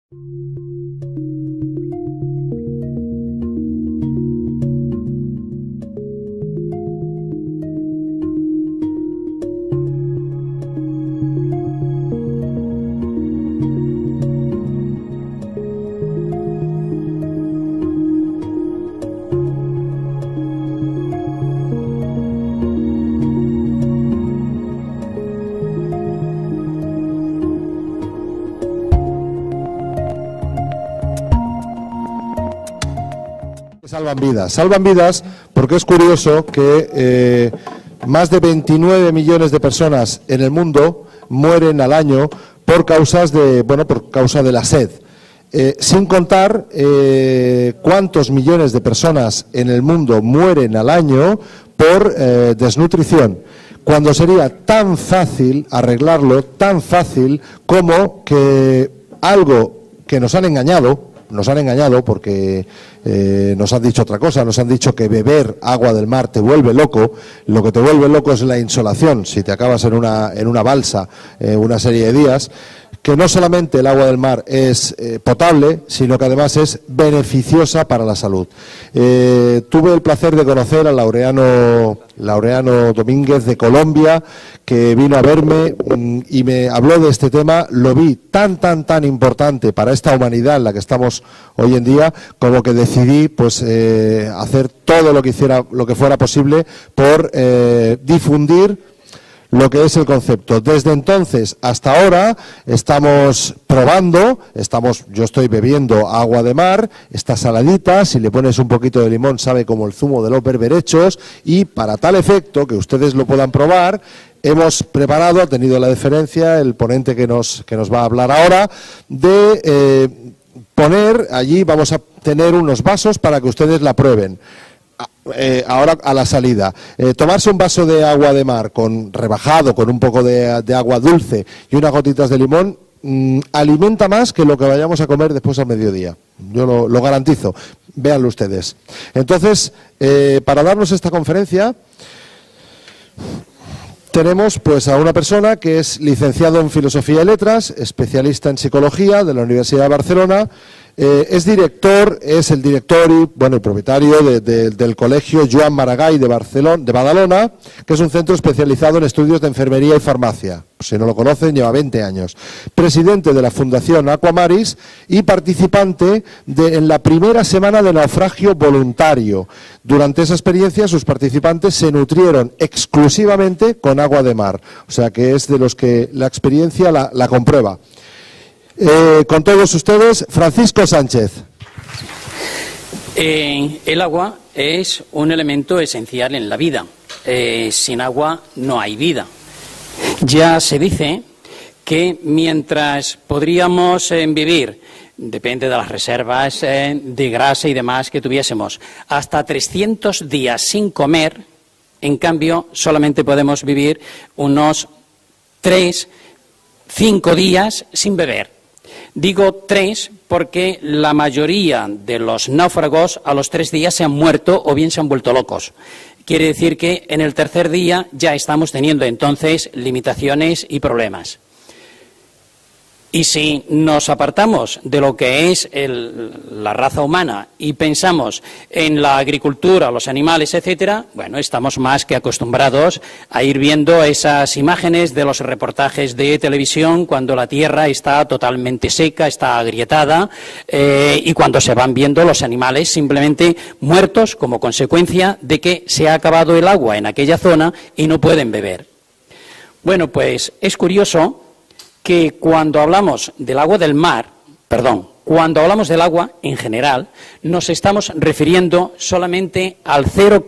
Salvan vidas porque es curioso que más de 29 millones de personas en el mundo mueren al año por causa de la sed. Sin contar cuántos millones de personas en el mundo mueren al año por desnutrición, cuando sería tan fácil arreglarlo, tan fácil como que algo que nos han engañado porque nos han dicho otra cosa, nos han dicho que beber agua del mar te vuelve loco. Lo que te vuelve loco es la insolación, si te acabas en una balsa una serie de días, que no solamente el agua del mar es potable, sino que además es beneficiosa para la salud. Tuve el placer de conocer al Laureano Domínguez de Colombia, que vino a verme y me habló de este tema. Lo vi tan importante para esta humanidad en la que estamos hoy en día, como que decidí hacer todo lo que fuera posible por difundir lo que es el concepto. Desde entonces hasta ahora estamos probando, yo estoy bebiendo agua de mar, está saladita, si le pones un poquito de limón sabe como el zumo de los berberechos, y para tal efecto, que ustedes lo puedan probar, hemos preparado, ha tenido la deferencia el ponente que nos va a hablar ahora, de poner allí, vamos a tener unos vasos para que ustedes la prueben. Ahora a la salida, tomarse un vaso de agua de mar rebajado con un poco de agua dulce y unas gotitas de limón, alimenta más que lo que vayamos a comer después al mediodía. Yo lo garantizo, véanlo ustedes. Entonces, para darnos esta conferencia tenemos a una persona que es licenciado en Filosofía y Letras, especialista en Psicología de la Universidad de Barcelona. Es el director y propietario del Colegio Joan Maragall de Badalona, que es un centro especializado en estudios de enfermería y farmacia. Si no lo conocen, lleva 20 años. Presidente de la Fundación Aquamaris y participante en la primera semana de naufragio voluntario. Durante esa experiencia, sus participantes se nutrieron exclusivamente con agua de mar. O sea que es de los que la experiencia la comprueba. Con todos ustedes, Francisco Sánchez. El agua es un elemento esencial en la vida. Sin agua no hay vida. Ya se dice que mientras podríamos vivir, depende de las reservas de grasa y demás que tuviésemos, hasta 300 días sin comer, en cambio solamente podemos vivir unos 3-5 días sin beber. Digo 3 porque la mayoría de los náufragos a los 3 días se han muerto o bien se han vuelto locos. Quiere decir que en el tercer día ya estamos teniendo entonces limitaciones y problemas. Y si nos apartamos de lo que es la raza humana y pensamos en la agricultura, los animales, etcétera, bueno, estamos más que acostumbrados a ir viendo esas imágenes de los reportajes de televisión cuando la tierra está totalmente seca, está agrietada, y cuando se van viendo los animales simplemente muertos como consecuencia de que se ha acabado el agua en aquella zona y no pueden beber. Bueno, pues es curioso que cuando hablamos del agua del mar, cuando hablamos del agua en general, nos estamos refiriendo solamente al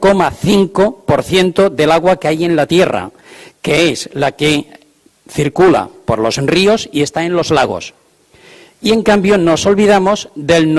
0,5% del agua que hay en la Tierra, que es la que circula por los ríos y está en los lagos. Y en cambio nos olvidamos del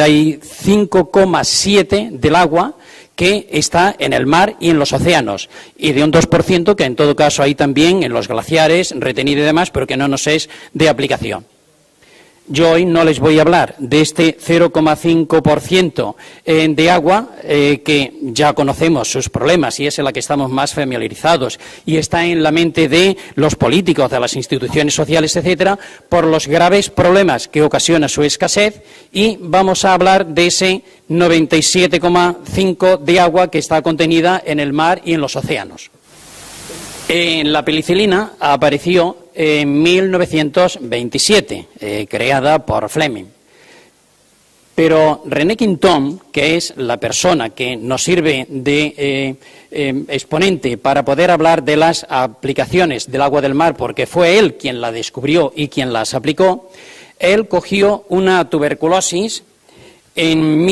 95,7% del agua que está en el mar y en los océanos, y de un 2% que en todo caso hay también en los glaciares, retenido y demás, pero que no nos es de aplicación. Yo hoy no les voy a hablar de este 0,5% de agua que ya conocemos sus problemas y es en la que estamos más familiarizados y está en la mente de los políticos, de las instituciones sociales, etcétera, por los graves problemas que ocasiona su escasez, y vamos a hablar de ese 97,5% de agua que está contenida en el mar y en los océanos. La penicilina apareció en 1927, creada por Fleming. Pero René Quinton, que es la persona que nos sirve de exponente para poder hablar de las aplicaciones del agua del mar, porque fue él quien la descubrió y quien las aplicó, él cogió una tuberculosis en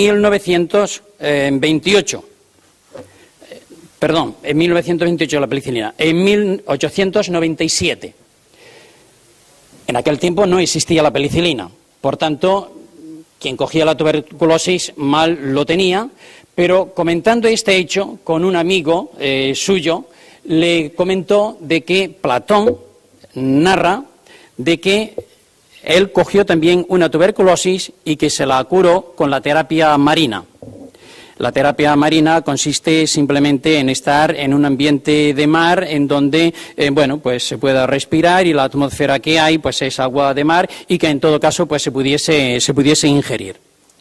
1928. Perdón, en 1928 la penicilina, en 1897. En aquel tiempo no existía la penicilina, por tanto, quien cogía la tuberculosis mal lo tenía, pero comentando este hecho con un amigo suyo, le comentó de que Platón narra de que él cogió también una tuberculosis y que se la curó con la terapia marina. La terapia marina consiste simplemente en estar en un ambiente de mar en donde, pues se pueda respirar y la atmósfera que hay, pues es agua de mar y que en todo caso, pues se pudiese ingerir.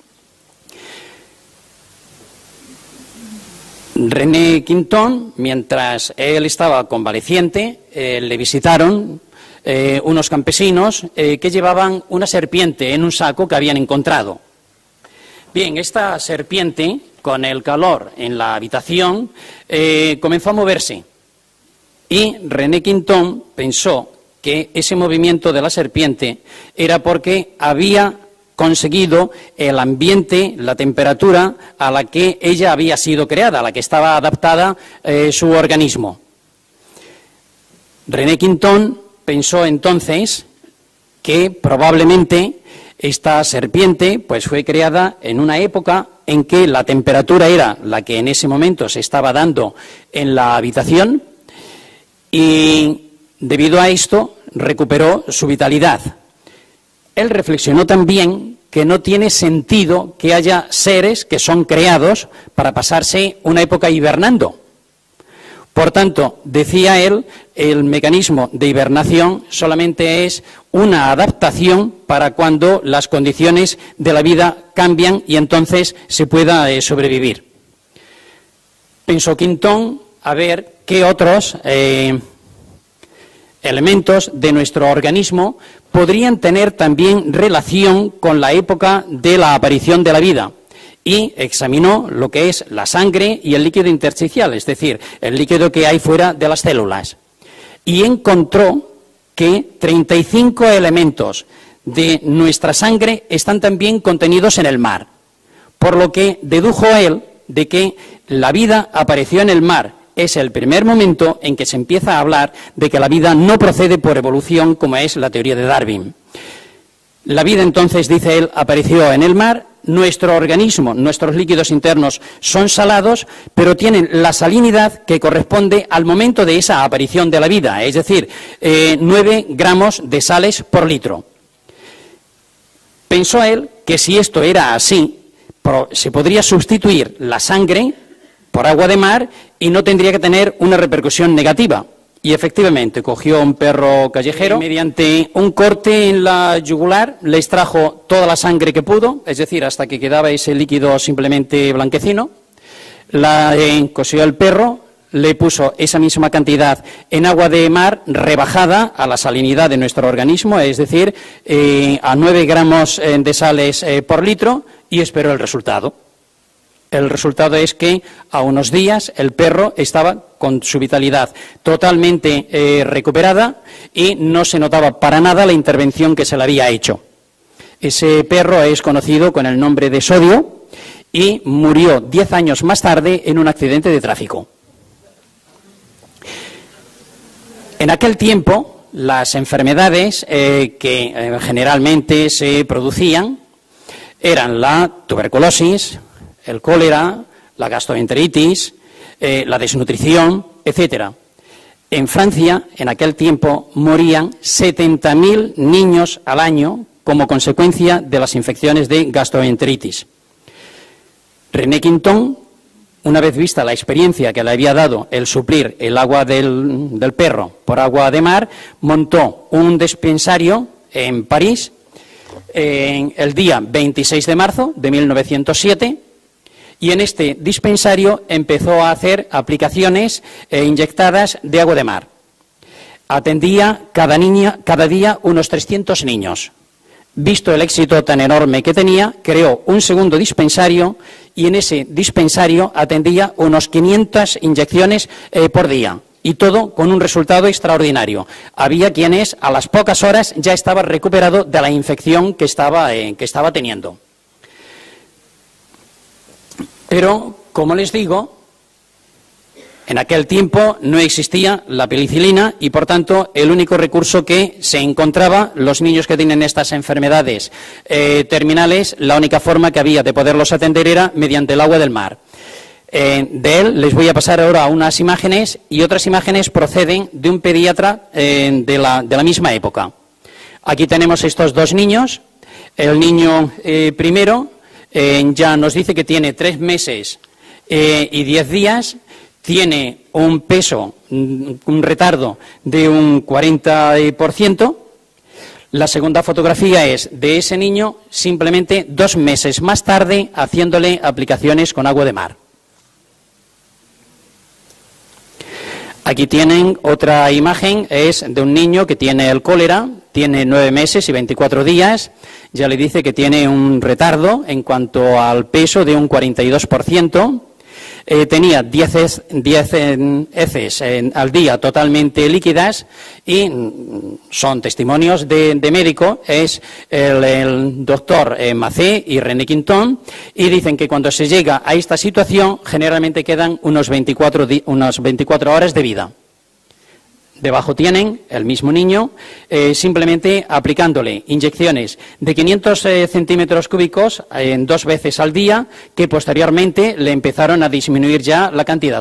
René Quinton, mientras él estaba convaleciente, le visitaron unos campesinos que llevaban una serpiente en un saco que habían encontrado. Bien, esta serpiente, con el calor en la habitación, comenzó a moverse y René Quinton pensó que ese movimiento de la serpiente era porque había conseguido el ambiente, la temperatura a la que ella había sido creada, a la que estaba adaptada su organismo. René Quinton pensó entonces que probablemente esta serpiente pues fue creada en una época en que la temperatura era la que en ese momento se estaba dando en la habitación y debido a esto recuperó su vitalidad. Él reflexionó también que no tiene sentido que haya seres que son creados para pasarse una época hibernando. Por tanto, decía él, el mecanismo de hibernación solamente es una adaptación para cuando las condiciones de la vida cambian y entonces se pueda sobrevivir. Pensó Quinton a ver qué otros elementos de nuestro organismo podrían tener también relación con la época de la aparición de la vida. Y examinó lo que es la sangre y el líquido intersticial, es decir, el líquido que hay fuera de las células. Y encontró que 35 elementos de nuestra sangre están también contenidos en el mar. Por lo que dedujo él de que la vida apareció en el mar. Es el primer momento en que se empieza a hablar de que la vida no procede por evolución, como es la teoría de Darwin. La vida entonces, dice él, apareció en el mar. Nuestro organismo, nuestros líquidos internos son salados, pero tienen la salinidad que corresponde al momento de esa aparición de la vida, es decir, 9 gramos de sales por litro. Pensó él que si esto era así, se podría sustituir la sangre por agua de mar y no tendría que tener una repercusión negativa. Y efectivamente, cogió un perro callejero, mediante un corte en la yugular, le extrajo toda la sangre que pudo, es decir, hasta que quedaba ese líquido simplemente blanquecino, la cosió al perro, le puso esa misma cantidad en agua de mar rebajada a la salinidad de nuestro organismo, es decir, a 9 gramos de sales por litro, y esperó el resultado. El resultado es que a unos días el perro estaba con su vitalidad totalmente recuperada y no se notaba para nada la intervención que se le había hecho. Ese perro es conocido con el nombre de Sodio y murió 10 años más tarde en un accidente de tráfico. En aquel tiempo, las enfermedades que generalmente se producían eran la tuberculosis, el cólera, la gastroenteritis, la desnutrición, etcétera. En Francia, en aquel tiempo, morían 70.000 niños al año como consecuencia de las infecciones de gastroenteritis. René Quintón, una vez vista la experiencia que le había dado el suplir el agua del perro por agua de mar, montó un dispensario en París en el día 26 de marzo de 1907 y en este dispensario empezó a hacer aplicaciones inyectadas de agua de mar. Atendía cada día unos 300 niños. Visto el éxito tan enorme que tenía, creó un segundo dispensario y en ese dispensario atendía unos 500 inyecciones por día. Y todo con un resultado extraordinario. Había quienes a las pocas horas ya estaba recuperado de la infección que estaba teniendo. Pero, como les digo, en aquel tiempo no existía la penicilina y, por tanto, el único recurso que se encontraba, los niños que tienen estas enfermedades terminales, la única forma que había de poderlos atender era mediante el agua del mar. De él les voy a pasar ahora unas imágenes y otras imágenes proceden de un pediatra de la misma época. Aquí tenemos estos dos niños. El niño primero ya nos dice que tiene 3 meses y 10 días, tiene un peso, un retardo de un 40%. La segunda fotografía es de ese niño simplemente 2 meses más tarde haciéndole aplicaciones con agua de mar. Aquí tienen otra imagen, es de un niño que tiene el cólera, tiene 9 meses y 24 días, ya le dice que tiene un retardo en cuanto al peso de un 42%, tenía 10 heces al día totalmente líquidas y son testimonios de médico, es el doctor Macé y René Quintón, y dicen que cuando se llega a esta situación generalmente quedan unas 24 horas de vida. Debajo tienen el mismo niño, simplemente aplicándole inyecciones de 500 centímetros cúbicos 2 veces al día, que posteriormente le empezaron a disminuir ya la cantidad,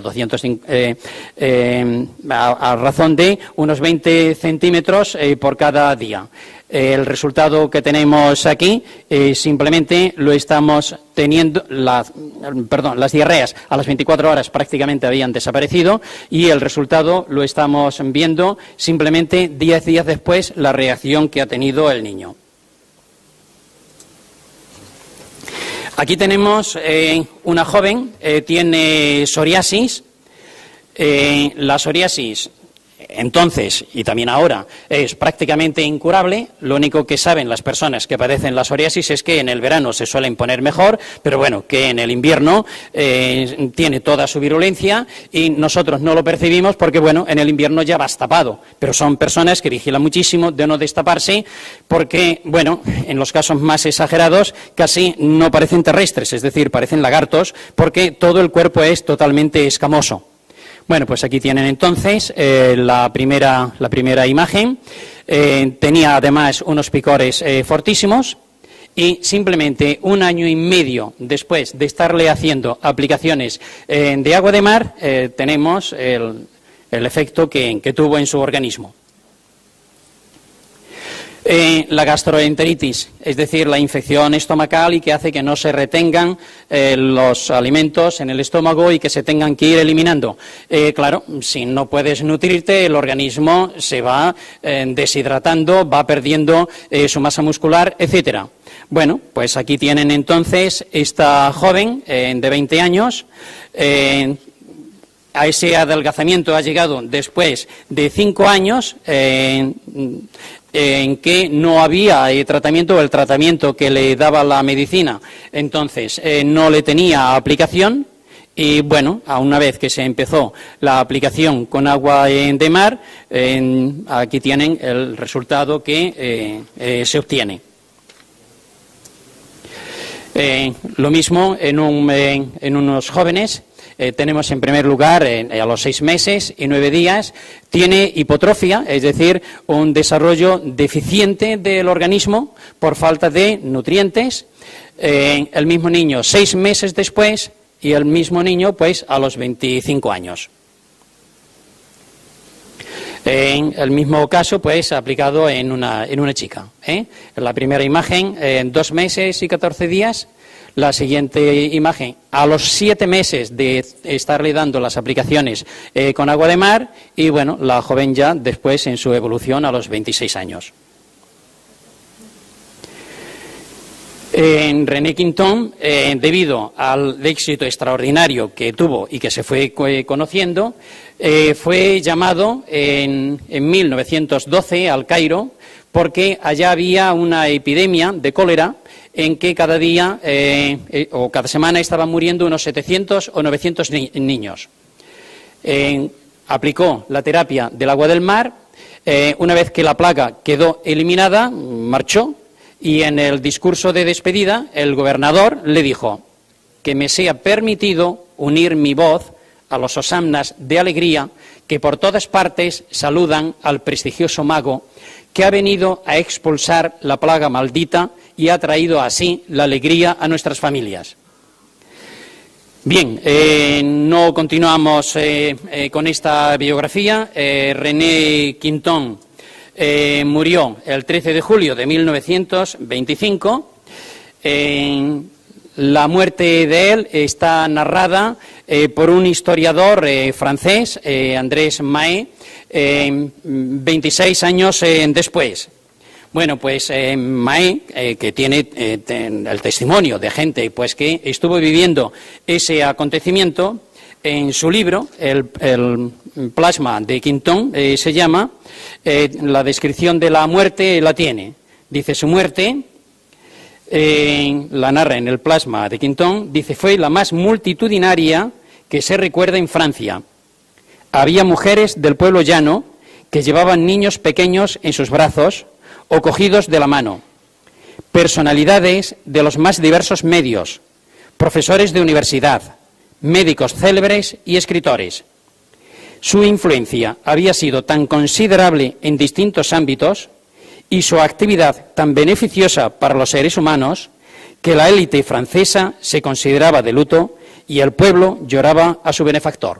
a razón de unos 20 centímetros por cada día. El resultado que tenemos aquí simplemente lo estamos teniendo, las diarreas a las 24 horas prácticamente habían desaparecido y el resultado lo estamos viendo simplemente 10 días después, la reacción que ha tenido el niño. Aquí tenemos una joven, tiene psoriasis. La psoriasis entonces, y también ahora, es prácticamente incurable. Lo único que saben las personas que padecen la psoriasis es que en el verano se suelen poner mejor, pero bueno, que en el invierno tiene toda su virulencia y nosotros no lo percibimos porque, bueno, en el invierno ya vas tapado. Pero son personas que vigilan muchísimo de no destaparse porque, bueno, en los casos más exagerados casi no parecen terrestres, es decir, parecen lagartos porque todo el cuerpo es totalmente escamoso. Bueno, pues aquí tienen entonces la primera imagen. Tenía además unos picores fortísimos y simplemente 1 año y medio después de estarle haciendo aplicaciones de agua de mar, tenemos el efecto que tuvo en su organismo. La gastroenteritis, es decir, la infección estomacal y que hace que no se retengan los alimentos en el estómago y que se tengan que ir eliminando. Claro, si no puedes nutrirte, el organismo se va deshidratando, va perdiendo su masa muscular, etcétera. Bueno, pues aquí tienen entonces esta joven de 20 años. A ese adelgazamiento ha llegado después de 5 años en que no había tratamiento, el tratamiento que le daba la medicina, entonces no le tenía aplicación. Y bueno, a una vez que se empezó la aplicación con agua de mar, aquí tienen el resultado que se obtiene. Lo mismo en unos jóvenes. Tenemos en primer lugar a los 6 meses y 9 días, tiene hipotrofia, es decir, un desarrollo deficiente del organismo por falta de nutrientes. El mismo niño 6 meses después y el mismo niño pues a los 25 años. En el mismo caso, pues, aplicado en una chica. La primera imagen, 2 meses y 14 días. La siguiente imagen, a los 7 meses de estarle dando las aplicaciones con agua de mar, y bueno, la joven ya después en su evolución a los 26 años. René Quinton, debido al éxito extraordinario que tuvo y que se fue conociendo, fue llamado en 1912 al Cairo, porque allá había una epidemia de cólera en que cada día o cada semana estaban muriendo unos 700 o 900 niños. Aplicó la terapia del agua del mar. Una vez que la plaga quedó eliminada, marchó, y en el discurso de despedida el gobernador le dijo: que me sea permitido unir mi voz a los hosannas de alegría que por todas partes saludan al prestigioso mago que ha venido a expulsar la plaga maldita y ha traído así la alegría a nuestras familias. Bien, no continuamos con esta biografía. René Quinton murió el 13 de julio de 1925. La muerte de él está narrada por un historiador francés, Andrés Mahé, 26 años después. Bueno, pues Mahé, que tiene el testimonio de gente pues que estuvo viviendo ese acontecimiento, en su libro, el plasma de Quinton, se llama, la descripción de la muerte la tiene. Dice: su muerte, la narra en el plasma de Quinton, dice: fue la más multitudinaria que se recuerda en Francia. Había mujeres del pueblo llano que llevaban niños pequeños en sus brazos o cogidos de la mano, personalidades de los más diversos medios, profesores de universidad, médicos célebres y escritores. Su influencia había sido tan considerable en distintos ámbitos y su actividad tan beneficiosa para los seres humanos que la élite francesa se consideraba de luto y el pueblo lloraba a su benefactor.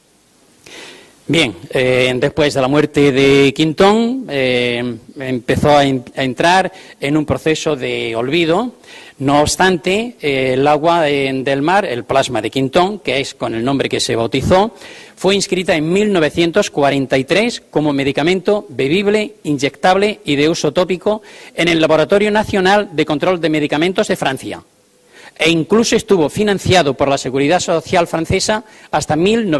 Bien, después de la muerte de Quinton, empezó a entrar en un proceso de olvido. No obstante, el agua del mar, el plasma de Quinton, que es con el nombre que se bautizó, fue inscrita en 1943 como medicamento bebible, inyectable y de uso tópico en el Laboratorio Nacional de Control de Medicamentos de Francia. E incluso estuvo financiado por la Seguridad Social francesa hasta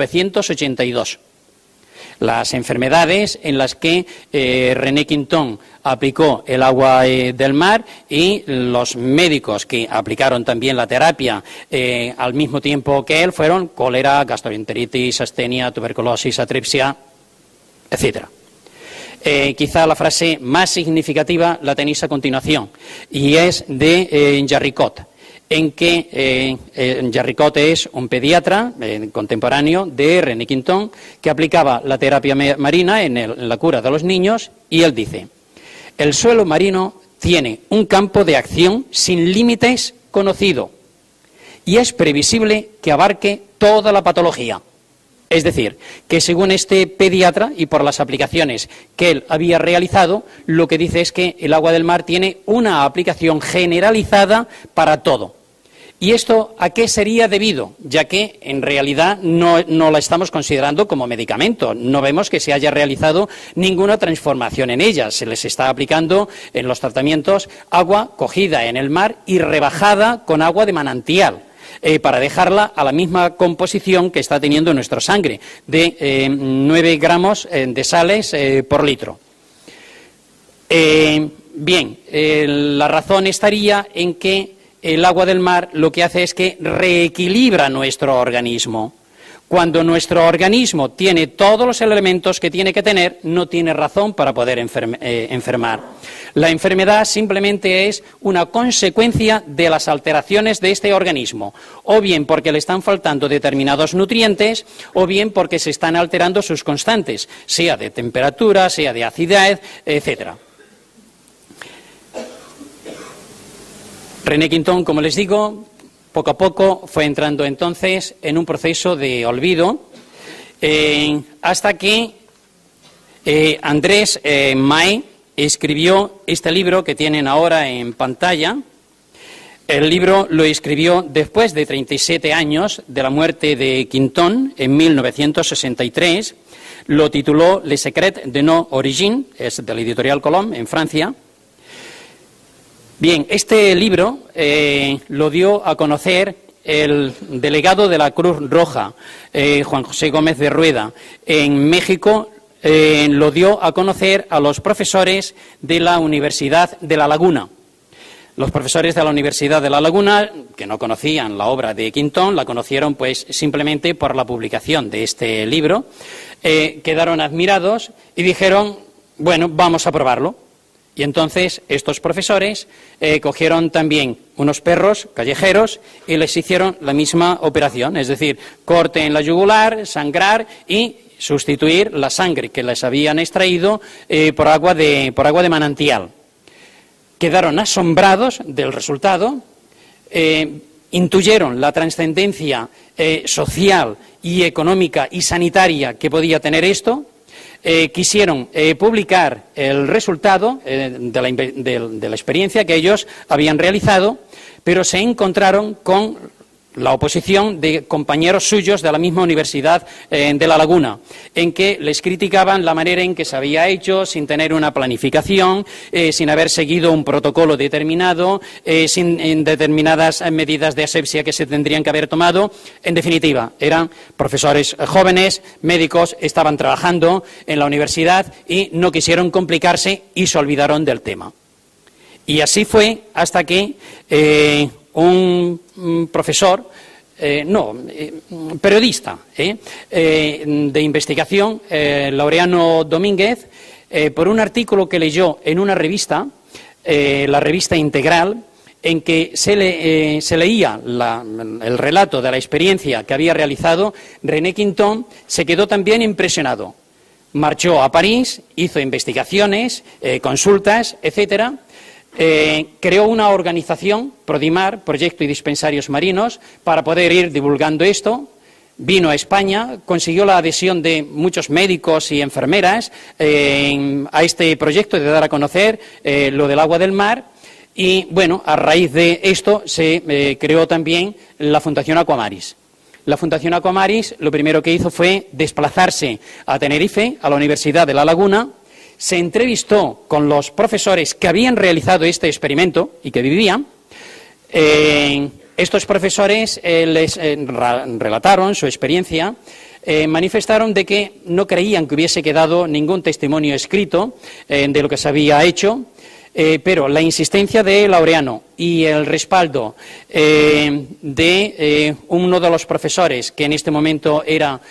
1982. Las enfermedades en las que René Quinton aplicó el agua del mar y los médicos que aplicaron también la terapia al mismo tiempo que él fueron cólera, gastroenteritis, astenia, tuberculosis, atripsia, etc. Quizá la frase más significativa la tenéis a continuación y es de Jarricot, en que Jarricot es un pediatra contemporáneo de René Quinton que aplicaba la terapia marina en la cura de los niños, y él dice: el suelo marino tiene un campo de acción sin límites conocido y es previsible que abarque toda la patología. Es decir, que según este pediatra y por las aplicaciones que él había realizado, lo que dice es que el agua del mar tiene una aplicación generalizada para todo. ¿Y esto a qué sería debido? Ya que en realidad no la estamos considerando como medicamento. No vemos que se haya realizado ninguna transformación en ella. Se les está aplicando en los tratamientos agua cogida en el mar y rebajada con agua de manantial, para dejarla a la misma composición que está teniendo nuestra sangre, de 9 gramos de sales por litro. Bien, la razón estaría en que el agua del mar lo que hace es que reequilibra nuestro organismo. Cuando nuestro organismo tiene todos los elementos que tiene que tener, no tiene razón para poder enfermar. La enfermedad simplemente es una consecuencia de las alteraciones de este organismo, o bien porque le están faltando determinados nutrientes, o bien porque se están alterando sus constantes, sea de temperatura, sea de acidez, etcétera. René Quinton, como les digo, poco a poco fue entrando entonces en un proceso de olvido, hasta que Andrés Mae escribió este libro que tienen ahora en pantalla. El libro lo escribió después de 37 años de la muerte de Quinton en 1963. Lo tituló Le Secret de nos origines, es de la editorial Colomb en Francia. Bien, este libro lo dio a conocer el delegado de la Cruz Roja, Juan José Gómez de Rueda, en México. Lo dio a conocer a los profesores de la Universidad de La Laguna. Los profesores de la Universidad de La Laguna, que no conocían la obra de Quinton, la conocieron pues simplemente por la publicación de este libro, quedaron admirados y dijeron, bueno, vamos a probarlo. Y entonces estos profesores cogieron también unos perros callejeros y les hicieron la misma operación, es decir, corte en la yugular, sangrar y sustituir la sangre que les habían extraído por agua de manantial. Quedaron asombrados del resultado, intuyeron la trascendencia social y económica y sanitaria que podía tener esto. Quisieron publicar el resultado de la experiencia que ellos habían realizado, pero se encontraron con la oposición de compañeros suyos de la misma Universidad de La Laguna, en que les criticaban la manera en que se había hecho, sin tener una planificación, sin haber seguido un protocolo determinado, sin determinadas medidas de asepsia que se tendrían que haber tomado. En definitiva, eran profesores jóvenes, médicos, estaban trabajando en la universidad y no quisieron complicarse y se olvidaron del tema. Y así fue hasta que un profesor, periodista de investigación, Laureano Domínguez, por un artículo que leyó en una revista, la revista Integral, en que se leía el relato de la experiencia que había realizado, René Quinton se quedó también impresionado. Marchó a París, hizo investigaciones, consultas, etcétera. Creó una organización, Prodimar, Proyecto y Dispensarios Marinos, para poder ir divulgando esto. Vino a España, consiguió la adhesión de muchos médicos y enfermeras a este proyecto de dar a conocer lo del agua del mar. Y, bueno, a raíz de esto se creó también la Fundación Aquamaris. La Fundación Aquamaris lo primero que hizo fue desplazarse a Tenerife, a la Universidad de La Laguna. Se entrevistó con los profesores que habían realizado este experimento y que vivían. Estos profesores les relataron su experiencia, manifestaron de que no creían que hubiese quedado ningún testimonio escrito de lo que se había hecho, pero la insistencia de Laureano y el respaldo de uno de los profesores, que en este momento era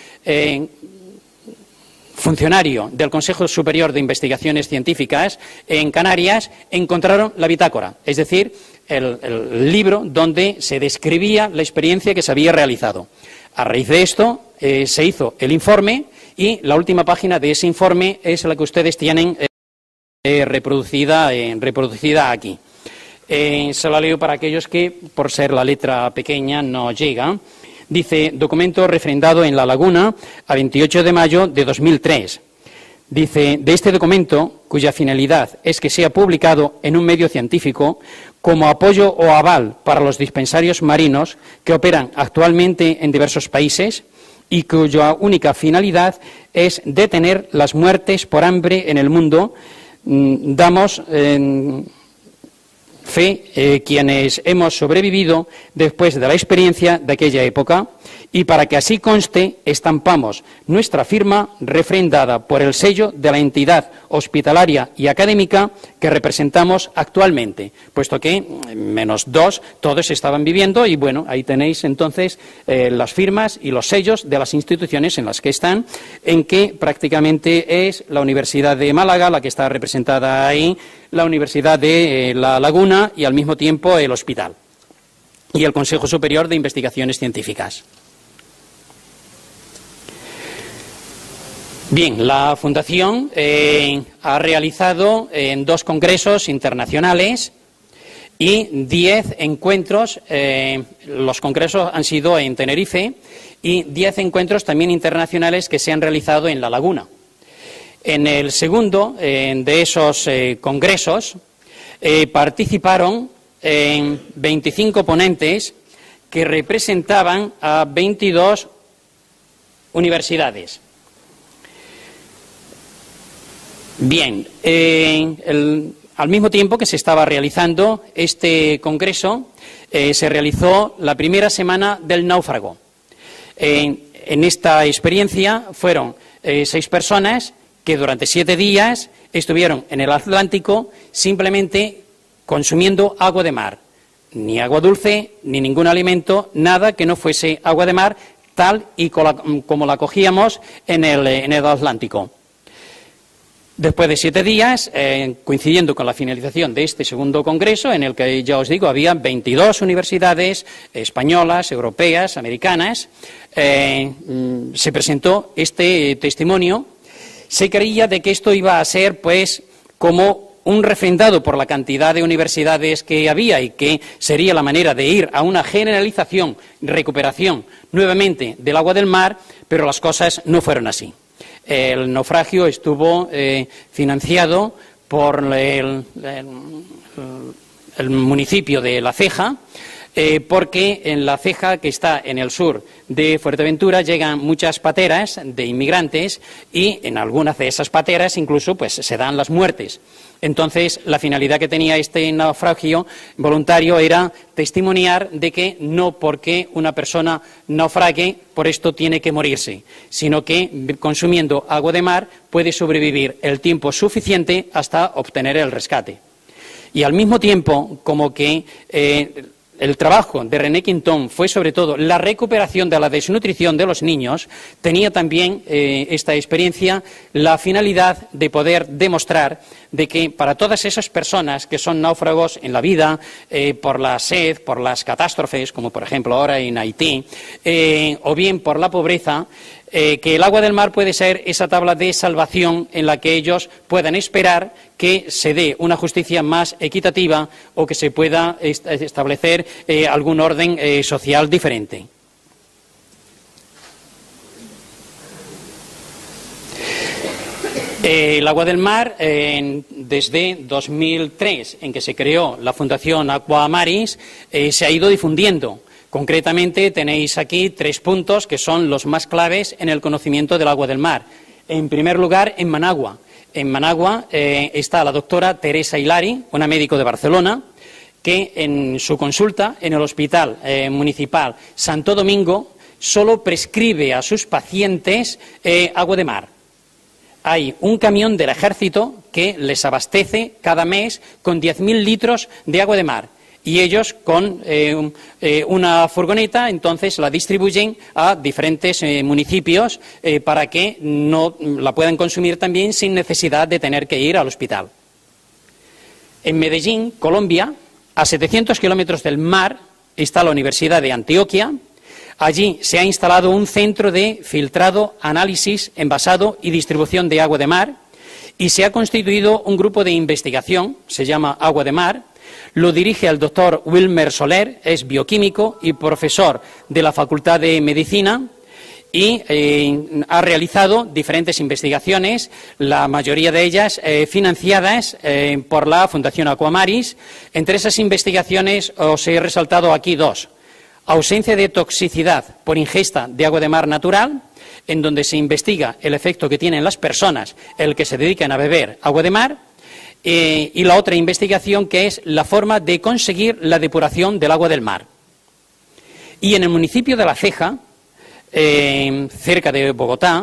funcionario del Consejo Superior de Investigaciones Científicas en Canarias, encontraron la bitácora, es decir, el libro donde se describía la experiencia que se había realizado. A raíz de esto se hizo el informe y la última página de ese informe es la que ustedes tienen reproducida aquí. Se la leo para aquellos que, por ser la letra pequeña, no llega. Dice, documento refrendado en La Laguna a 28 de mayo de 2003. Dice, de este documento, cuya finalidad es que sea publicado en un medio científico como apoyo o aval para los dispensarios marinos que operan actualmente en diversos países y cuya única finalidad es detener las muertes por hambre en el mundo, damos fe quienes hemos sobrevivido después de la experiencia de aquella época, y para que así conste, estampamos nuestra firma refrendada por el sello de la entidad hospitalaria y académica que representamos actualmente, puesto que -2 todos estaban viviendo y bueno, ahí tenéis entonces las firmas y los sellos de las instituciones en las que están, en que prácticamente es la Universidad de Málaga la que está representada ahí, la Universidad de La Laguna y al mismo tiempo el hospital y el Consejo Superior de Investigaciones Científicas. Bien, la Fundación ha realizado 2 congresos internacionales y 10 encuentros. Los congresos han sido en Tenerife y 10 encuentros también internacionales que se han realizado en La Laguna. En el segundo de esos congresos participaron 25 ponentes que representaban a 22 universidades. Bien, al mismo tiempo que se estaba realizando este congreso, se realizó la primera semana del náufrago. En esta experiencia fueron 6 personas que durante 7 días estuvieron en el Atlántico simplemente consumiendo agua de mar. Ni agua dulce, ni ningún alimento, nada que no fuese agua de mar, tal y como la cogíamos en el Atlántico. Después de 7 días, coincidiendo con la finalización de este segundo congreso, en el que ya os digo, había 22 universidades españolas, europeas, americanas, se presentó este testimonio. Se creía de que esto iba a ser, pues, como un refrendado por la cantidad de universidades que había y que sería la manera de ir a una generalización, recuperación nuevamente del agua del mar, pero las cosas no fueron así. El naufragio estuvo financiado por el municipio de La Ceja, porque en La Ceja, que está en el sur de Fuerteventura, llegan muchas pateras de inmigrantes y en algunas de esas pateras incluso pues se dan las muertes. Entonces, la finalidad que tenía este naufragio voluntario era testimoniar de que no porque una persona naufrague, por esto tiene que morirse, sino que consumiendo agua de mar puede sobrevivir el tiempo suficiente hasta obtener el rescate. Y al mismo tiempo, como que el trabajo de René Quintón fue sobre todo la recuperación de la desnutrición de los niños, tenía también esta experiencia la finalidad de poder demostrar de que para todas esas personas que son náufragos en la vida, por la sed, por las catástrofes, como por ejemplo ahora en Haití, o bien por la pobreza, que el agua del mar puede ser esa tabla de salvación en la que ellos puedan esperar que se dé una justicia más equitativa o que se pueda establecer algún orden social diferente. El agua del mar, desde 2003, en que se creó la Fundación Aqua Maris, se ha ido difundiendo. Concretamente, tenéis aquí 3 puntos que son los más claves en el conocimiento del agua del mar. En primer lugar, en Managua. En Managua está la doctora Teresa Hilari, una médico de Barcelona, que en su consulta en el Hospital Municipal Santo Domingo solo prescribe a sus pacientes agua de mar. Hay un camión del ejército que les abastece cada mes con 10.000 litros de agua de mar. Y ellos con una furgoneta entonces la distribuyen a diferentes municipios para que no la puedan consumir también sin necesidad de tener que ir al hospital. En Medellín, Colombia, a 700 kilómetros del mar, está la Universidad de Antioquia. Allí se ha instalado un centro de filtrado, análisis, envasado y distribución de agua de mar y se ha constituido un grupo de investigación, se llama Agua de Mar. Lo dirige el doctor Wilmer Soler, es bioquímico y profesor de la Facultad de Medicina y ha realizado diferentes investigaciones, la mayoría de ellas financiadas por la Fundación Aqua Maris. Entre esas investigaciones os he resaltado aquí 2. Ausencia de toxicidad por ingesta de agua de mar natural, en donde se investiga el efecto que tienen las personas el que se dedican a beber agua de mar. Y la otra investigación que es la forma de conseguir la depuración del agua del mar. Y en el municipio de La Ceja, cerca de Bogotá,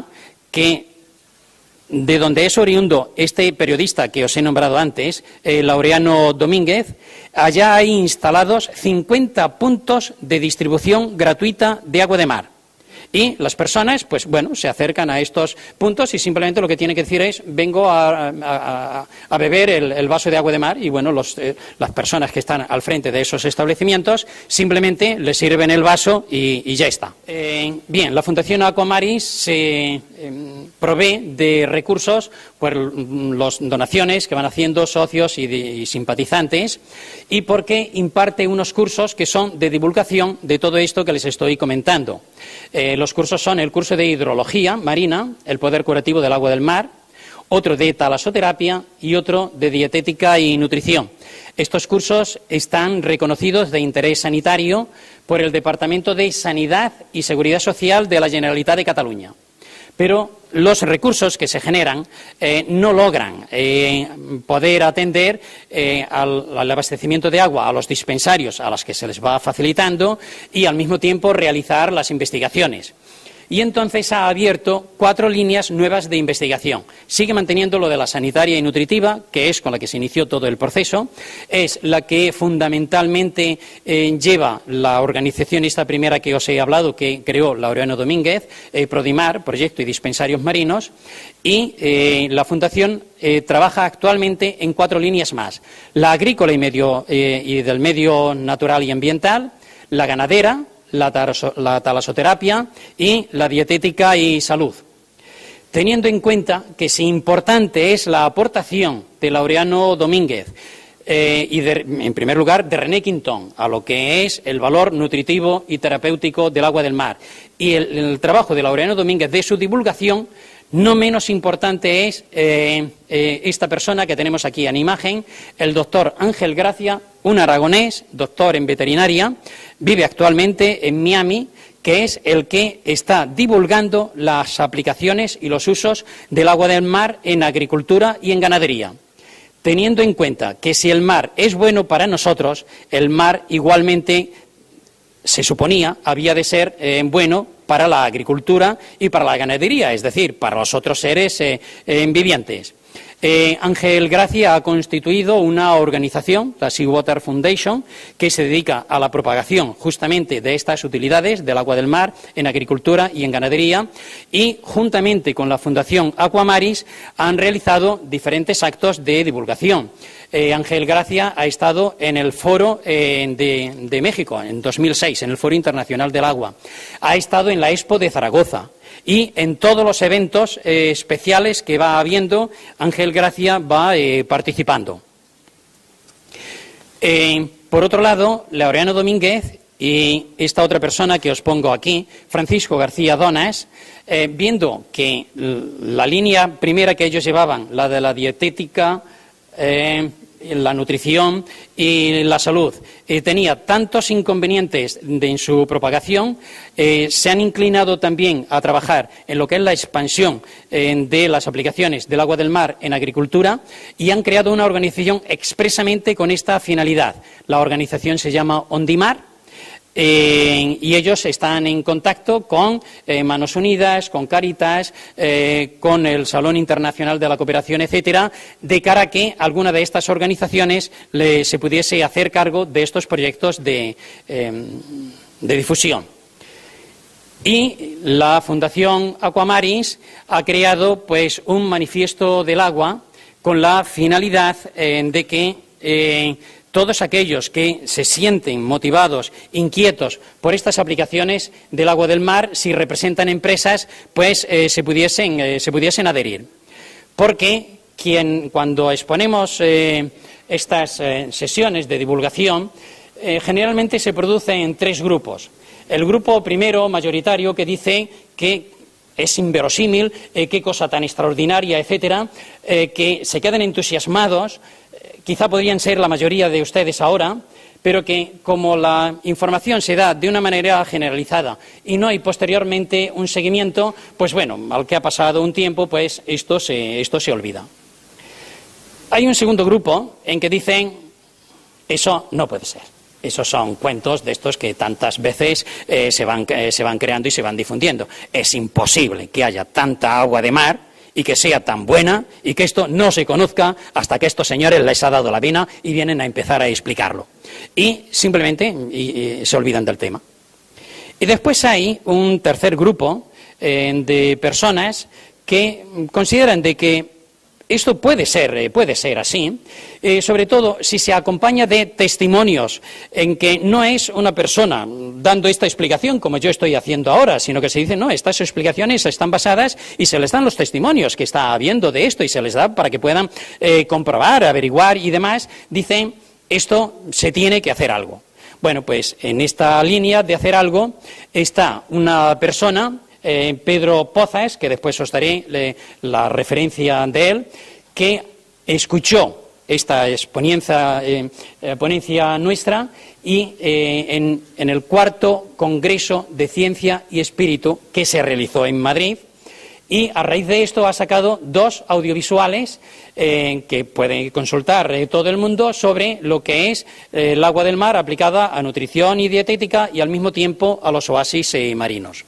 de donde es oriundo este periodista que os he nombrado antes, Laureano Domínguez, allá hay instalados 50 puntos de distribución gratuita de agua de mar. Y las personas, pues bueno, se acercan a estos puntos y simplemente lo que tienen que decir es vengo a beber el vaso de agua de mar y bueno, las personas que están al frente de esos establecimientos simplemente les sirven el vaso y ya está. Bien, la Fundación Aqua Maris se provee de recursos por las donaciones que van haciendo socios y simpatizantes y porque imparte unos cursos que son de divulgación de todo esto que les estoy comentando. Los cursos son el curso de hidrología marina, el poder curativo del agua del mar, otro de talasoterapia y otro de dietética y nutrición. Estos cursos están reconocidos de interés sanitario por el Departamento de Sanidad y Seguridad Social de la Generalitat de Cataluña. Pero los recursos que se generan no logran poder atender al abastecimiento de agua a los dispensarios a los que se les va facilitando y al mismo tiempo realizar las investigaciones. Y entonces ha abierto 4 líneas nuevas de investigación. Sigue manteniendo lo de la sanitaria y nutritiva, que es con la que se inició todo el proceso. Es la que fundamentalmente lleva la organización, esta primera que os he hablado, que creó Laureano Domínguez, Prodimar, Proyecto y Dispensarios Marinos. Y la Fundación trabaja actualmente en 4 líneas más. La agrícola y del medio natural y ambiental, la ganadera, la talasoterapia y la dietética y salud. Teniendo en cuenta que si importante es la aportación de Laureano Domínguez en primer lugar, de René Quintón, a lo que es el valor nutritivo y terapéutico del agua del mar, y el trabajo de Laureano Domínguez de su divulgación, no menos importante es esta persona que tenemos aquí en imagen, el doctor Ángel Gracia, un aragonés, doctor en veterinaria, vive actualmente en Miami, que es el que está divulgando las aplicaciones y los usos del agua del mar en agricultura y en ganadería. Teniendo en cuenta que si el mar es bueno para nosotros, el mar igualmente se suponía había de ser bueno para la agricultura y para la ganadería, es decir, para los otros seres vivientes. Ángel Gracia ha constituido una organización, la Seawater Foundation, que se dedica a la propagación justamente de estas utilidades del agua del mar en agricultura y en ganadería, y juntamente con la Fundación Aquamaris han realizado diferentes actos de divulgación. Ángel Gracia ha estado en el Foro de México en 2006, en el Foro Internacional del Agua. Ha estado en la Expo de Zaragoza. Y en todos los eventos especiales que va habiendo, Ángel Gracia va participando. Por otro lado, Laureano Domínguez y esta otra persona que os pongo aquí, Francisco García Donas, viendo que la línea primera que ellos llevaban, la de la dietética, la nutrición y la salud, tenía tantos inconvenientes en su propagación, se han inclinado también a trabajar en lo que es la expansión de las aplicaciones del agua del mar en agricultura y han creado una organización expresamente con esta finalidad. La organización se llama Ondimar. Y ellos están en contacto con Manos Unidas, con Cáritas, con el Salón Internacional de la Cooperación, etcétera, de cara a que alguna de estas organizaciones se pudiese hacer cargo de estos proyectos de difusión. Y la Fundación Aquamaris ha creado pues un manifiesto del agua con la finalidad de que todos aquellos que se sienten motivados, inquietos por estas aplicaciones del agua del mar, si representan empresas, pues se pudiesen adherir. Porque cuando exponemos estas sesiones de divulgación, generalmente se producen en 3 grupos. El grupo primero, mayoritario, que dice que es inverosímil, qué cosa tan extraordinaria, etcétera, que se quedan entusiasmados. Quizá podrían ser la mayoría de ustedes ahora, pero que como la información se da de una manera generalizada y no hay posteriormente un seguimiento, pues bueno, al que ha pasado un tiempo, pues esto se olvida. Hay un segundo grupo en que dicen, eso no puede ser. Esos son cuentos de estos que tantas veces se van creando y se van difundiendo. Es imposible que haya tanta agua de mar y que sea tan buena y que esto no se conozca hasta que estos señores les ha dado la vena y vienen a empezar a explicarlo. Y simplemente se olvidan del tema. Y después hay un tercer grupo de personas que consideran de que esto puede ser así, sobre todo si se acompaña de testimonios en que no es una persona dando esta explicación como yo estoy haciendo ahora, sino que se dice, no, estas explicaciones están basadas y se les dan los testimonios que está habiendo de esto y se les da para que puedan comprobar, averiguar y demás, dicen, esto se tiene que hacer algo. Bueno, pues en esta línea de hacer algo está una persona Pedro Pozas, que después os daré la referencia de él, que escuchó esta ponencia nuestra y en el cuarto Congreso de Ciencia y Espíritu que se realizó en Madrid. Y a raíz de esto ha sacado 2 audiovisuales que puede consultar todo el mundo sobre lo que es el agua del mar aplicada a nutrición y dietética y al mismo tiempo a los oasis marinos.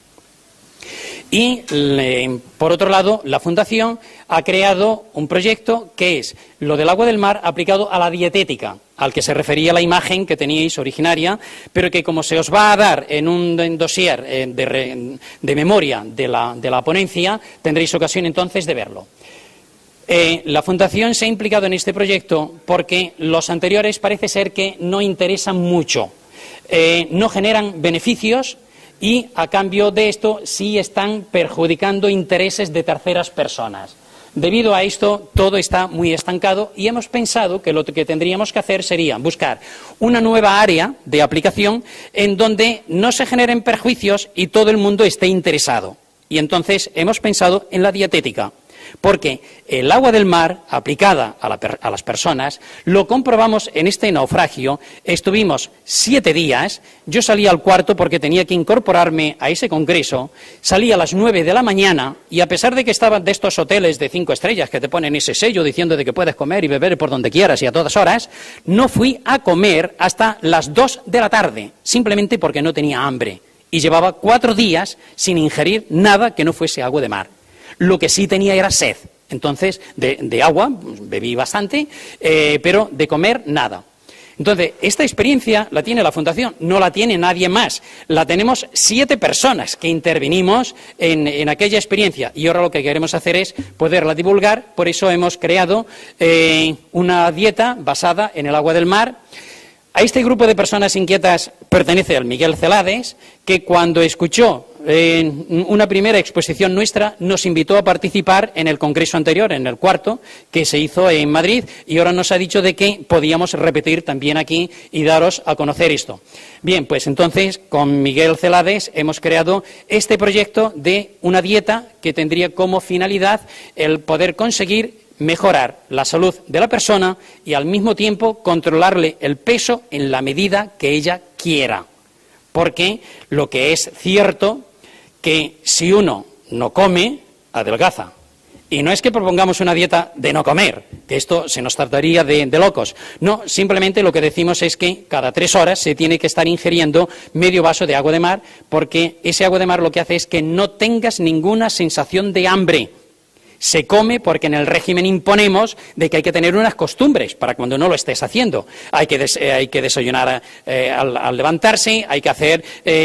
Y, por otro lado, la Fundación ha creado un proyecto que es lo del agua del mar aplicado a la dietética, al que se refería la imagen que teníais originaria, pero que como se os va a dar en un dossier de memoria de la ponencia, tendréis ocasión entonces de verlo. La Fundación se ha implicado en este proyecto porque los anteriores parece ser que no interesan mucho, no generan beneficios y a cambio de esto sí están perjudicando intereses de terceras personas. Debido a esto, todo está muy estancado y hemos pensado que lo que tendríamos que hacer sería buscar una nueva área de aplicación en donde no se generen perjuicios y todo el mundo esté interesado. Y entonces hemos pensado en la dietética, porque el agua del mar aplicada a las personas lo comprobamos en este naufragio. Estuvimos 7 días, yo salí al cuarto porque tenía que incorporarme a ese congreso, salí a las 9 de la mañana y a pesar de que estaban de estos hoteles de 5 estrellas que te ponen ese sello diciendo de que puedes comer y beber por donde quieras y a todas horas, no fui a comer hasta las 2 de la tarde, simplemente porque no tenía hambre y llevaba 4 días sin ingerir nada que no fuese agua de mar. Lo que sí tenía era sed. Entonces, de agua, bebí bastante, pero de comer, nada. Entonces, esta experiencia la tiene la Fundación, no la tiene nadie más. La tenemos 7 personas que intervinimos en aquella experiencia. Y ahora lo que queremos hacer es poderla divulgar. Por eso hemos creado una dieta basada en el agua del mar. A este grupo de personas inquietas pertenece al Miguel Celades, que cuando escuchó una primera exposición nuestra nos invitó a participar en el congreso anterior, en el cuarto, que se hizo en Madrid, y ahora nos ha dicho de que podíamos repetir también aquí y daros a conocer esto. Bien, pues entonces con Miguel Celades hemos creado este proyecto de una dieta que tendría como finalidad el poder conseguir mejorar la salud de la persona y al mismo tiempo controlarle el peso en la medida que ella quiera. Porque lo que es cierto que si uno no come, adelgaza. Y no es que propongamos una dieta de no comer, que esto se nos trataría de locos. No, simplemente lo que decimos es que cada 3 horas se tiene que estar ingiriendo medio vaso de agua de mar, porque ese agua de mar lo que hace es que no tengas ninguna sensación de hambre. Se come porque en el régimen imponemos de que hay que tener unas costumbres para cuando no lo estés haciendo. Hay que desayunar al levantarse, hay que hacer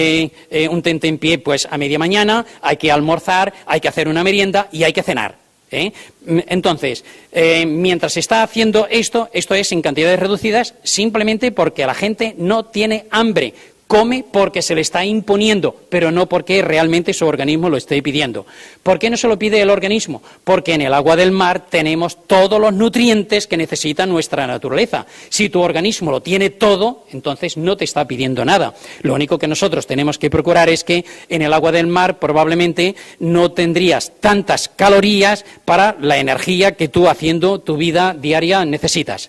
un tentempié pues a media mañana, hay que almorzar, hay que hacer una merienda y hay que cenar. Entonces, mientras se está haciendo esto es en cantidades reducidas simplemente porque la gente no tiene hambre. Come porque se le está imponiendo, pero no porque realmente su organismo lo esté pidiendo. ¿Por qué no se lo pide el organismo? Porque en el agua del mar tenemos todos los nutrientes que necesita nuestra naturaleza. Si tu organismo lo tiene todo, entonces no te está pidiendo nada. Lo único que nosotros tenemos que procurar es que en el agua del mar probablemente no tendrías tantas calorías para la energía que tú haciendo tu vida diaria necesitas.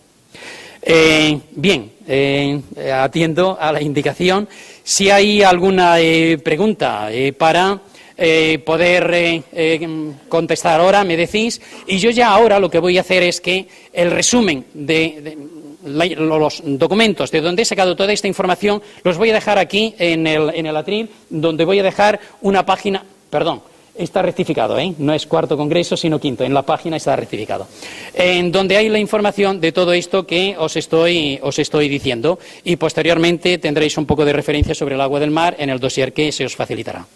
Bien, atiendo a la indicación. Si hay alguna pregunta para poder contestar ahora, me decís. Y yo ya ahora lo que voy a hacer es que el resumen de los documentos de donde he sacado toda esta información los voy a dejar aquí en el atril, donde voy a dejar una página, perdón. Está rectificado, no es cuarto congreso, sino quinto. En la página está rectificado. En donde hay la información de todo esto que os estoy diciendo. Y posteriormente tendréis un poco de referencia sobre el agua del mar en el dossier que se os facilitará.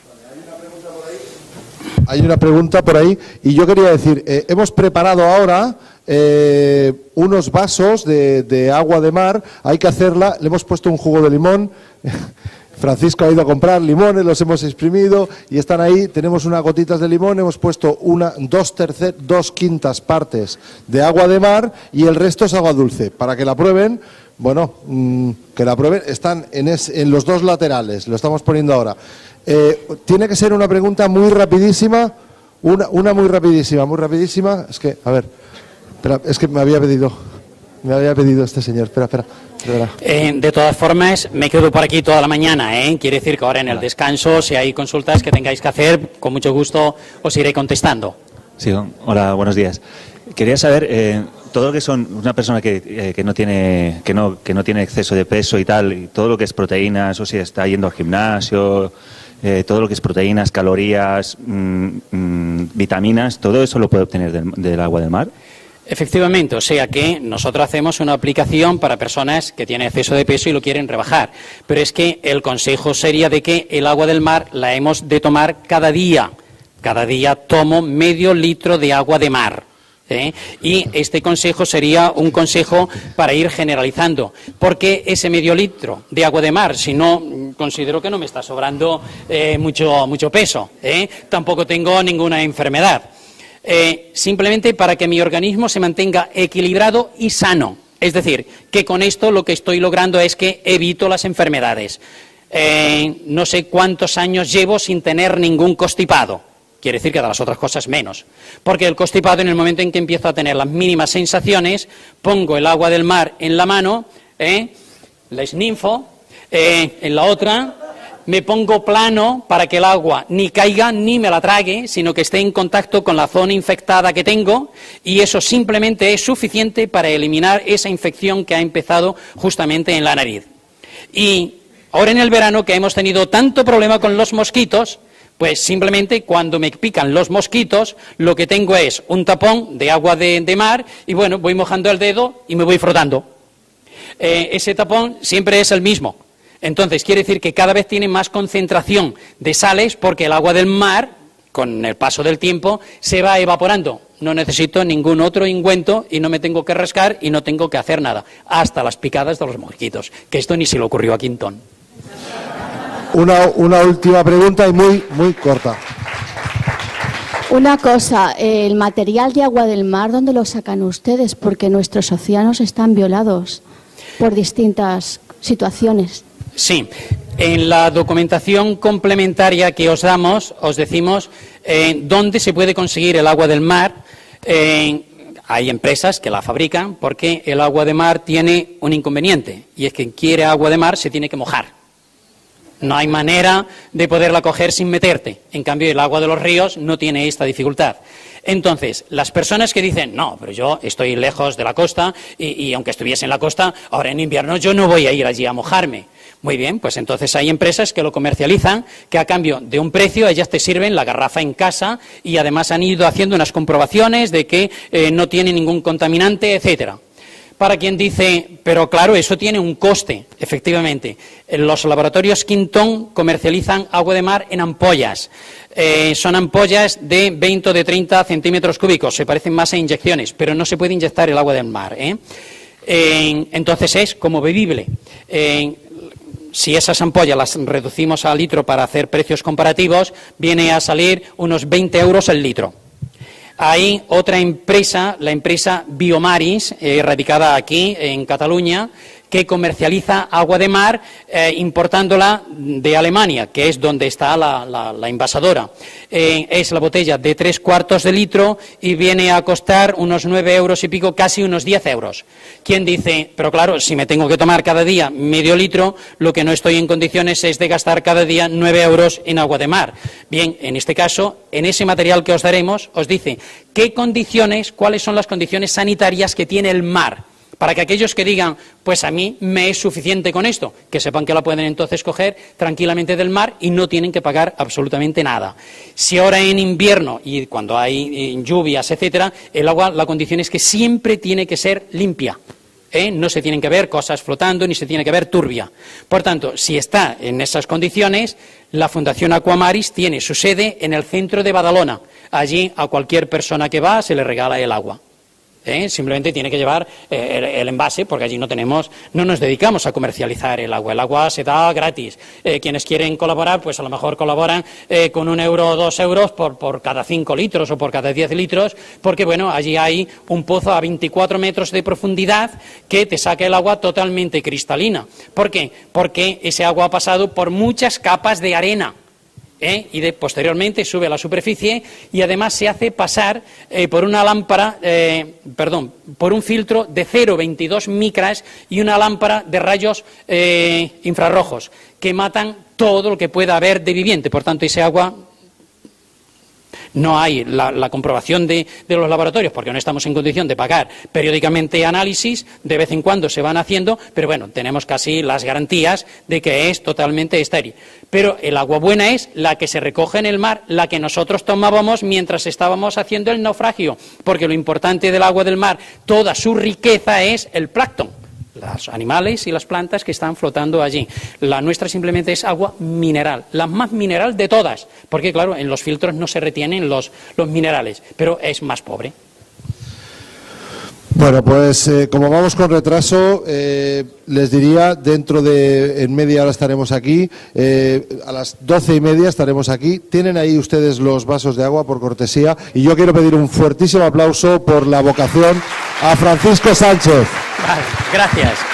Hay una pregunta por ahí. Y yo quería decir, hemos preparado ahora unos vasos de agua de mar. Hay que hacerla. Le hemos puesto un jugo de limón. Francisco ha ido a comprar limones, los hemos exprimido y están ahí. Tenemos unas gotitas de limón, hemos puesto 2/5 partes de agua de mar y el resto es agua dulce. Para que la prueben, bueno, que la prueben. Están en los 2 laterales, lo estamos poniendo ahora. Tiene que ser una pregunta muy rapidísima, una muy rapidísima. Es que, a ver, espera, es que me había pedido este señor. Espera. De todas formas, me quedo por aquí toda la mañana, ¿eh? Quiere decir que ahora en el descanso, si hay consultas que tengáis que hacer, con mucho gusto os iré contestando. Sí, hola, buenos días. Quería saber, todo lo que son una persona que no tiene exceso de peso y tal, y todo lo que es proteínas, o si está yendo al gimnasio, todo lo que es proteínas, calorías, vitaminas, todo eso lo puede obtener del agua del mar. Efectivamente, o sea que nosotros hacemos una aplicación para personas que tienen exceso de peso y lo quieren rebajar, pero es que el consejo sería de que el agua del mar la hemos de tomar cada día. Cada día tomo medio litro de agua de mar. Y este consejo sería un consejo para ir generalizando. ¿Por qué ese medio litro de agua de mar? Si no, considero que no me está sobrando mucho peso. Tampoco tengo ninguna enfermedad. Simplemente para que mi organismo se mantenga equilibrado y sano. Es decir, que con esto lo que estoy logrando es que evito las enfermedades. No sé cuántos años llevo sin tener ningún constipado. Quiere decir que de las otras cosas menos. Porque el constipado, en el momento en que empiezo a tener las mínimas sensaciones, pongo el agua del mar en la mano, la esninfo, en la otra, me pongo plano para que el agua ni caiga ni me la trague, sino que esté en contacto con la zona infectada que tengo, y eso simplemente es suficiente para eliminar esa infección que ha empezado justamente en la nariz. Y ahora en el verano, que hemos tenido tanto problema con los mosquitos, pues simplemente cuando me pican los mosquitos, lo que tengo es un tapón de agua de mar y bueno, voy mojando el dedo y me voy frotando. Ese tapón siempre es el mismo. Entonces quiere decir que cada vez tiene más concentración de sales porque el agua del mar, con el paso del tiempo, se va evaporando. No necesito ningún otro ungüento y no me tengo que rascar y no tengo que hacer nada. Hasta las picadas de los mosquitos, que esto ni se le ocurrió a Quintón. Una última pregunta y muy corta. Una cosa, el material de agua del mar, ¿dónde lo sacan ustedes? Porque nuestros océanos están violados por distintas situaciones. Sí, en la documentación complementaria que os damos, os decimos dónde se puede conseguir el agua del mar. Hay empresas que la fabrican porque el agua de mar tiene un inconveniente, y es que quien quiere agua de mar se tiene que mojar. No hay manera de poderla coger sin meterte. En cambio, el agua de los ríos no tiene esta dificultad. Entonces, las personas que dicen, no, pero yo estoy lejos de la costa y aunque estuviese en la costa, ahora en invierno yo no voy a ir allí a mojarme. Muy bien, pues entonces hay empresas que lo comercializan, que a cambio de un precio ellas te sirven la garrafa en casa y además han ido haciendo unas comprobaciones de que no tiene ningún contaminante, etcétera. Para quien dice, pero claro, eso tiene un coste, efectivamente. Los laboratorios Quintón comercializan agua de mar en ampollas. Son ampollas de 20 o de 30 centímetros cúbicos, se parecen más a inyecciones, pero no se puede inyectar el agua del mar. Entonces es como bebible. Si esas ampollas las reducimos a litro para hacer precios comparativos, viene a salir unos 20 euros el litro. Hay otra empresa, la empresa Biomaris, radicada aquí en Cataluña, que comercializa agua de mar importándola de Alemania, que es donde está la envasadora. Es la botella de 3/4 de litro y viene a costar unos 9 euros y pico, casi unos 10 euros. ¿Quién dice, pero claro, si me tengo que tomar cada día medio litro, lo que no estoy en condiciones es de gastar cada día 9 euros en agua de mar? Bien, en este caso, en ese material que os daremos, os dice qué condiciones, cuáles son las condiciones sanitarias que tiene el mar. Para que aquellos que digan, pues a mí me es suficiente con esto, que sepan que la pueden entonces coger tranquilamente del mar y no tienen que pagar absolutamente nada. Si ahora en invierno y cuando hay lluvias, etcétera, el agua, la condición es que siempre tiene que ser limpia. No se tienen que ver cosas flotando ni se tiene que ver turbia. Por tanto, si está en esas condiciones, la Fundación Aquamaris tiene su sede en el centro de Badalona. Allí a cualquier persona que va se le regala el agua. Simplemente tiene que llevar el envase, porque allí no nos dedicamos a comercializar el agua se da gratis. Quienes quieren colaborar, pues a lo mejor colaboran con 1 euro o 2 euros por cada 5 litros o por cada 10 litros, porque bueno, allí hay un pozo a 24 metros de profundidad que te saca el agua totalmente cristalina. ¿Por qué? Porque ese agua ha pasado por muchas capas de arena. y posteriormente sube a la superficie y además se hace pasar por una lámpara, por un filtro de 0,22 micras y una lámpara de rayos infrarrojos que matan todo lo que pueda haber de viviente. Por tanto, ese agua no hay la comprobación de los laboratorios, porque no estamos en condición de pagar periódicamente análisis, de vez en cuando se van haciendo, pero bueno, tenemos casi las garantías de que es totalmente estéril. Pero el agua buena es la que se recoge en el mar, la que nosotros tomábamos mientras estábamos haciendo el naufragio, porque lo importante del agua del mar, toda su riqueza es el plancton, los animales y las plantas que están flotando allí. La nuestra simplemente es agua mineral, la más mineral de todas, porque claro, en los filtros no se retienen los minerales, pero es más pobre. Bueno, pues como vamos con retraso, les diría, en media hora estaremos aquí, a las 12:30 estaremos aquí. Tienen ahí ustedes los vasos de agua, por cortesía, y yo quiero pedir un fuertísimo aplauso por la vocación a Francisco Sánchez. Vale, gracias.